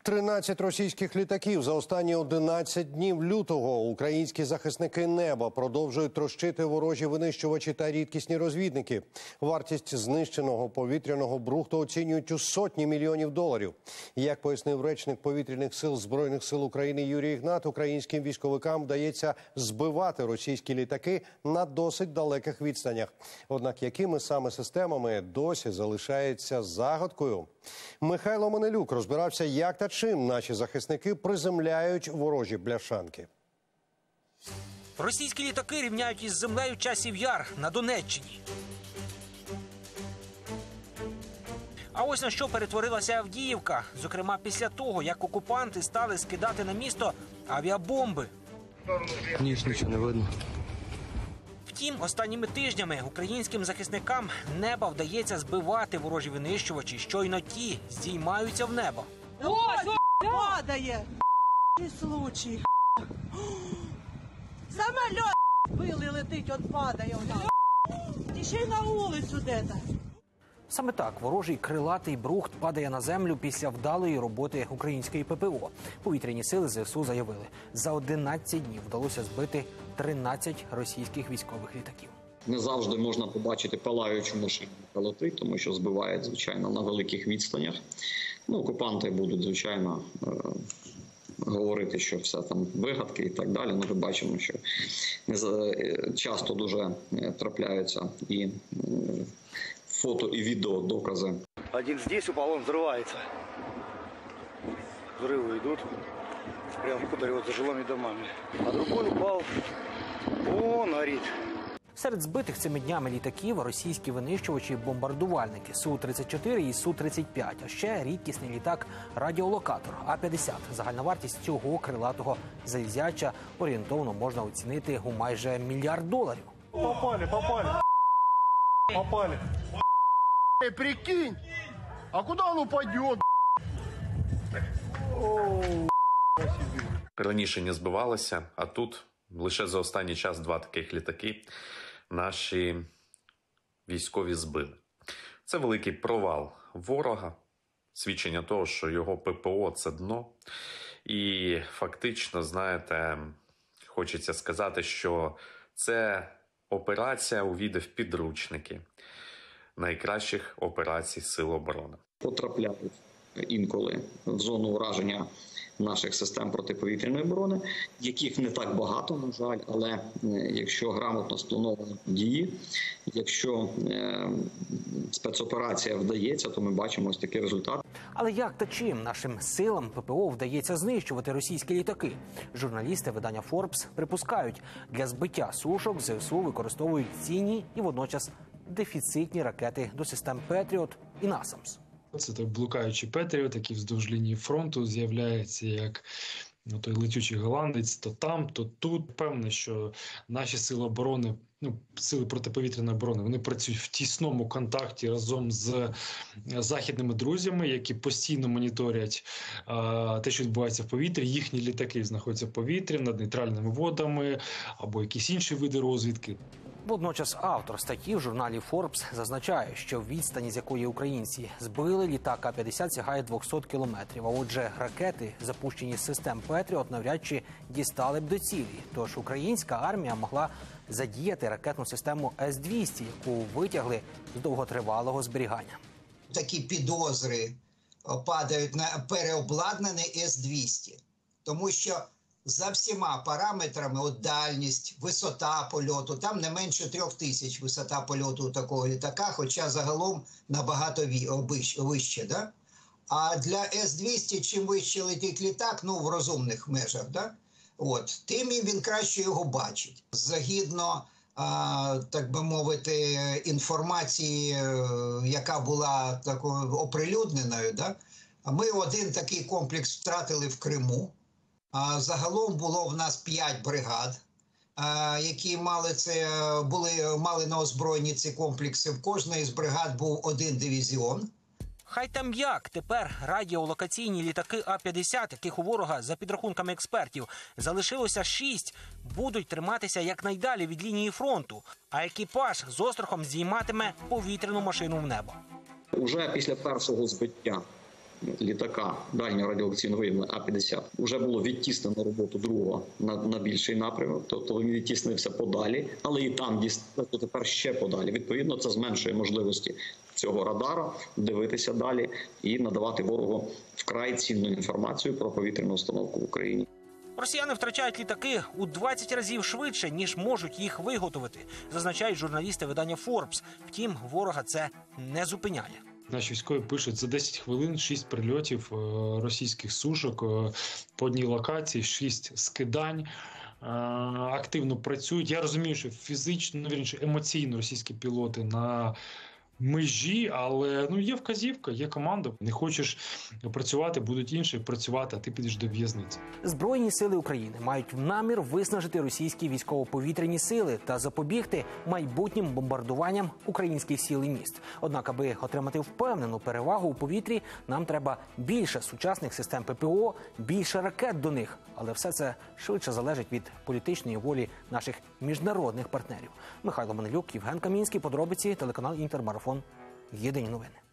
13 російських літаків за останні 11 днів лютого. Українські захисники неба продовжують трощити ворожі винищувачі та рідкісні розвідники. Вартість знищеного повітряного брухту оцінюють у сотні мільйонів доларів. Як пояснив речник повітряних сил Збройних сил України Юрій Ігнат, українським військовикам вдається збивати російські літаки на досить далеких відстанях. Однак якими саме системами досі залишається загадкою. Михайло Манелюк розбирався, як та чим наші захисники приземляють ворожі бляшанки. Російські літаки рівняють із землею Часів Яр на Донеччині. А ось на що перетворилася Авдіївка. Зокрема, після того, як окупанти стали скидати на місто авіабомби. Нічого не видно. Втім, останніми тижнями українським захисникам неба вдається збивати ворожі винищувачі, щойно ті здіймаються в небо. Ось, падає! Случай. Самоліт били, летить, от падає. І ще й на вулицю де-то. Саме так ворожий крилатий брухт падає на землю після вдалої роботи української ППО. Повітряні сили ЗСУ заявили, за 11 днів вдалося збити 13 російських військових літаків. Не завжди можна побачити палаючу машину, яка летить, тому що збивають, звичайно, на великих відстанях. Окупанти будуть, звичайно, говорити, що все там вигадки і так далі. Ми бачимо, що часто дуже трапляються і фото і відео докази. Один здесь упал, он взрывается. Взрывы идут прямо в хуторе вот за жилыми домами. А другой упал, он горит. Серед збитих цими днями літаків російські винищувачі-бомбардувальники Су-34 і Су-35, а ще рідкісний літак-радіолокатор А-50. Загальна вартість цього крилатого залізяча орієнтовно можна оцінити у майже $1 мільярд. Попали. Прикинь, а куда он упадет? Раніше не збивалося, а тут лише за останній час 2 таких літаки наші військові збили. Це великий провал ворога, свідчення того, що його ППО – це дно. І фактично, знаєте, хочеться сказати, що це операція увійде в підручники найкращих операцій Сил оборони. Потрапляють інколи в зону ураження наших систем протиповітряної оборони, яких не так багато, на жаль, але якщо грамотно сплановані дії, якщо спецоперація вдається, то ми бачимо ось такий результат. Але як та чим нашим силам ППО вдається знищувати російські літаки? Журналісти видання Forbes припускають, для збиття сушок ЗСУ використовують цінні і водночас дефіцитні ракети до систем «Петріот» і «Насамс». Це той блукаючий Петріот, який вздовж лінії фронту з'являється як той летючий голландець, то там, то тут. Певне, що наші сили оборони, сили протиповітряної оборони, вони працюють в тісному контакті разом з західними друзями, які постійно моніторять те, що відбувається в повітрі. Їхні літаки знаходяться в повітрі, над нейтральними водами або якісь інші види розвідки. Водночас автор статті в журналі Forbes зазначає, що відстань, з якої українці збили літак А-50, сягає 200 кілометрів. А отже, ракети, запущені з систем «Петріот», навряд чи дістали б до цілі. Тож українська армія могла задіяти ракетну систему С-200, яку витягли з довготривалого зберігання. Такі підозри падають на переобладнаний С-200, тому що за всіма параметрами, от дальність, висота польоту, там не менше 3000 висота польоту у такого літака, хоча загалом набагато вище, да? А для С-200, чим вище летить літак, в розумних межах, да? Тим він краще його бачить. Згідно, так би мовити, інформації, яка була такою оприлюдненою, да? Ми один такий комплекс втратили в Криму. Загалом було в нас 5 бригад, які мали на озброєнні ці комплекси. В кожної з бригад був 1 дивізіон. Хай там як, тепер радіолокаційні літаки А-50, яких у ворога, за підрахунками експертів, залишилося 6, будуть триматися якнайдалі від лінії фронту, а екіпаж з острахом здійматиме повітряну машину в небо. Уже після першого збиття літака дальнього радіолокаційного виявлення А-50 вже було відтіснено роботу другого на більший напрямок, тобто він відтіснився подалі, але і там тепер ще подалі. Відповідно, це зменшує можливості цього радара дивитися далі і надавати ворогу вкрай цінну інформацію про повітряну установку в Україні. Росіяни втрачають літаки у 20 разів швидше, ніж можуть їх виготовити, зазначають журналісти видання Forbes. Втім, ворога це не зупиняє. Наші військові пишуть, за 10 хвилин 6 прильотів російських сушок по одній локації, 6 скидань. Активно працюють. Я розумію, що фізично, емоційно російські пілоти на межі, але є вказівка, є команда. Не хочеш працювати, будуть інші працювати, а ти підеш до в'язниці. Збройні сили України мають намір виснажити російські військово-повітряні сили та запобігти майбутнім бомбардуванням українських сіл і міст. Однак, аби отримати впевнену перевагу у повітрі, нам треба більше сучасних систем ППО, більше ракет до них. Але все це швидше залежить від політичної волі наших міжнародних партнерів. Михайло Манилюк, Євген Камінський, подробиці, телеканал «Інтермарафон». Єдині новини.